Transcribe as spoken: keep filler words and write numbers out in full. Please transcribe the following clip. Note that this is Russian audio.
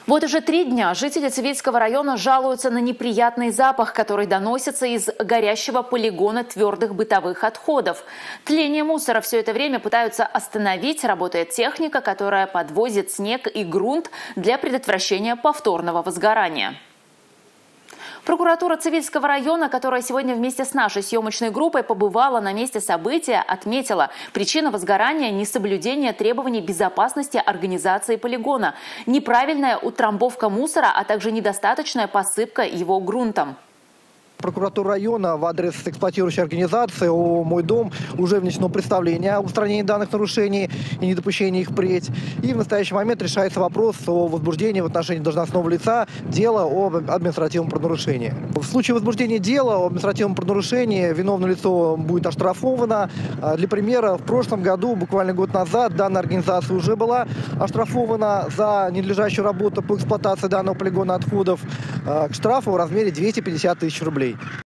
Вот уже три дня жители Цивильского района жалуются на неприятный запах, который доносится из горящего полигона твердых бытовых отходов. Тление мусора все это время пытаются остановить. Работает техника, которая подвозит снег и грунт для предотвращения повторного возгорания. Прокуратура Цивильского района, которая сегодня вместе с нашей съемочной группой побывала на месте события, отметила: причина возгорания – несоблюдение требований безопасности организации полигона, неправильная утрамбовка мусора, а также недостаточная посыпка его грунтом. Прокуратура района в адрес эксплуатирующей организации ООО «Мой дом» уже внесено представление о устранении данных нарушений и недопущении их впредь. И в настоящий момент решается вопрос о возбуждении в отношении должностного лица дела об административном правонарушении. В случае возбуждения дела об административном правонарушении виновное лицо будет оштрафовано. Для примера, в прошлом году, буквально год назад, данная организация уже была оштрафована за ненадлежащую работу по эксплуатации данного полигона отходов к штрафу в размере двухсот пятидесяти тысяч рублей.